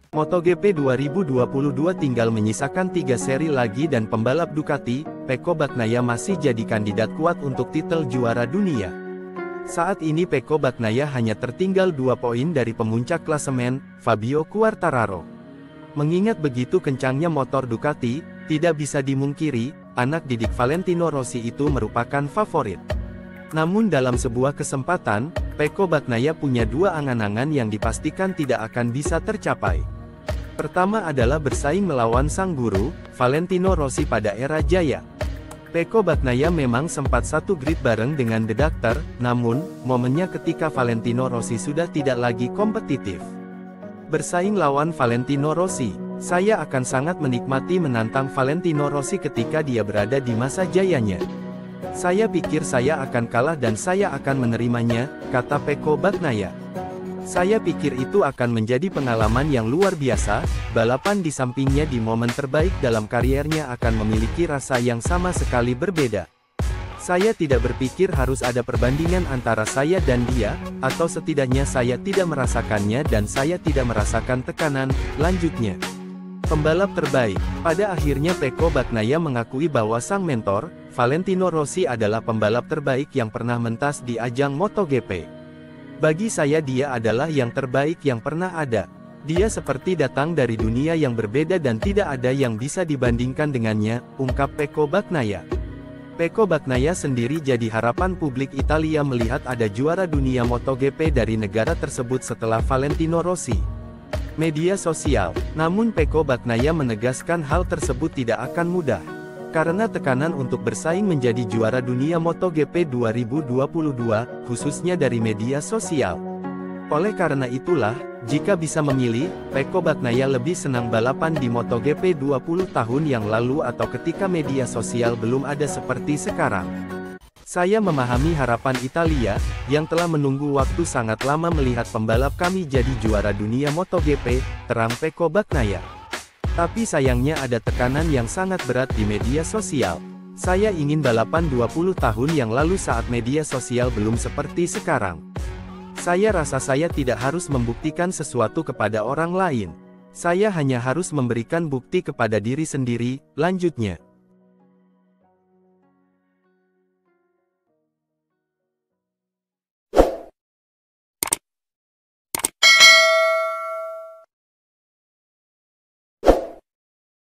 MotoGP 2022 tinggal menyisakan 3 seri lagi dan pembalap Ducati, Pecco Bagnaia masih jadi kandidat kuat untuk titel juara dunia. Saat ini Pecco Bagnaia hanya tertinggal 2 poin dari pemuncak klasemen, Fabio Quartararo. Mengingat begitu kencangnya motor Ducati, tidak bisa dimungkiri, anak didik Valentino Rossi itu merupakan favorit. Namun dalam sebuah kesempatan, Pecco Bagnaia punya 2 angan-angan yang dipastikan tidak akan bisa tercapai. Pertama adalah bersaing melawan sang guru, Valentino Rossi pada era jaya. Pecco Bagnaia memang sempat satu grid bareng dengan The Doctor, namun, momennya ketika Valentino Rossi sudah tidak lagi kompetitif. Bersaing lawan Valentino Rossi, saya akan sangat menikmati menantang Valentino Rossi ketika dia berada di masa jayanya. Saya pikir saya akan kalah dan saya akan menerimanya, kata Pecco Bagnaia. Saya pikir itu akan menjadi pengalaman yang luar biasa, balapan di sampingnya di momen terbaik dalam kariernya akan memiliki rasa yang sama sekali berbeda. Saya tidak berpikir harus ada perbandingan antara saya dan dia, atau setidaknya saya tidak merasakannya dan saya tidak merasakan tekanan, lanjutnya. Pembalap terbaik. Pada akhirnya Pecco Bagnaia mengakui bahwa sang mentor, Valentino Rossi adalah pembalap terbaik yang pernah mentas di ajang MotoGP. Bagi saya dia adalah yang terbaik yang pernah ada. Dia seperti datang dari dunia yang berbeda dan tidak ada yang bisa dibandingkan dengannya, ungkap Pecco Bagnaia. Pecco Bagnaia sendiri jadi harapan publik Italia melihat ada juara dunia MotoGP dari negara tersebut setelah Valentino Rossi. Media sosial. Namun Pecco Bagnaia menegaskan hal tersebut tidak akan mudah. Karena tekanan untuk bersaing menjadi juara dunia MotoGP 2022, khususnya dari media sosial. Oleh karena itulah, jika bisa memilih, Pecco Bagnaia lebih senang balapan di MotoGP 20 tahun yang lalu atau ketika media sosial belum ada seperti sekarang. Saya memahami harapan Italia, yang telah menunggu waktu sangat lama melihat pembalap kami jadi juara dunia MotoGP, terang Pecco Bagnaia. Tapi sayangnya ada tekanan yang sangat berat di media sosial. Saya ingin balapan 20 tahun yang lalu saat media sosial belum seperti sekarang. Saya rasa saya tidak harus membuktikan sesuatu kepada orang lain. Saya hanya harus memberikan bukti kepada diri sendiri, lanjutnya.